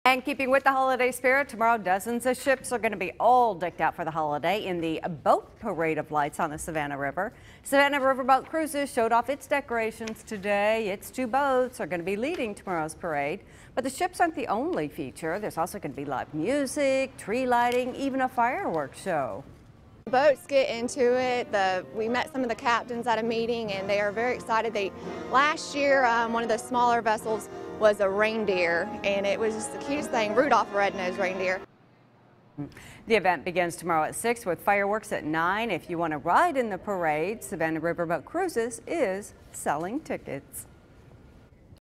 And keeping with the holiday spirit, tomorrow dozens of ships are going to be all decked out for the holiday in the boat parade of lights on the Savannah River. Savannah Riverboat Cruises showed off its decorations today. Its 2 boats are going to be leading tomorrow's parade. But the ships aren't the only feature. There's also going to be live music, tree lighting, even a fireworks show. Boats get into it. We met some of the captains at a meeting and they are very excited. Last year, one of the smaller vessels was a reindeer, and it was just the cutest thing, Rudolph the Red-Nosed Reindeer. The event begins tomorrow at 6 with fireworks at 9. If you want to ride in the parade, Savannah Riverboat Cruises is selling tickets.